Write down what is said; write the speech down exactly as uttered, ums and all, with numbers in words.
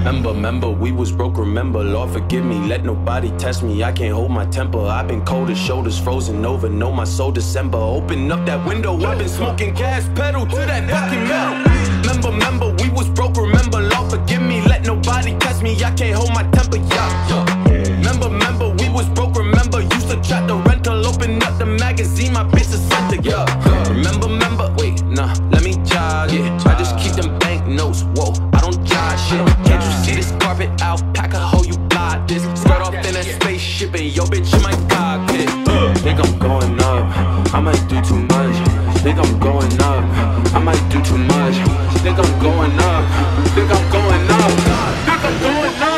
Remember, remember, we was broke, remember. Lord forgive me, let nobody test me. I can't hold my temper. I've been cold as shoulders, frozen over. Know my soul December. Open up that window, I've been smoking gas pedal to that fucking metal. Remember, remember, we was broke, remember. Lord forgive me, let nobody test me. I can't hold my temper, yeah. Remember, remember, we was broke, remember. Used to trap the rental, open up the magazine, my bitch is set to, yeah. Remember, remember, wait, nah, let me jog, yeah. I just keep them bank notes, whoa, I don't judge shit. Can't you see this carpet alpaca, hoe, you blind this. Skirt off in that spaceship and yo bitch in my cockpit. Think I'm going up, I might do too much. Think I'm going up, I might do too much. Think I'm going up, think I'm going up, think I'm going up.